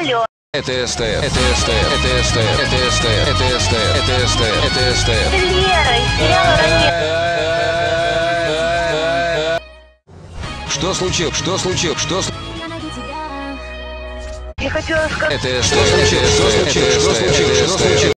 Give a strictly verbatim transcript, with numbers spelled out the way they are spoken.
Алло. Это СТ, это СТ, это СТ, это СТ, это СТ, это СТ, это СТ. Это Лера из сериала «Ранетки». Что случилось? Что случилось? Что случилось? Я хотела сказать... Это СТ, что случилось? Что случилось? Что случилось?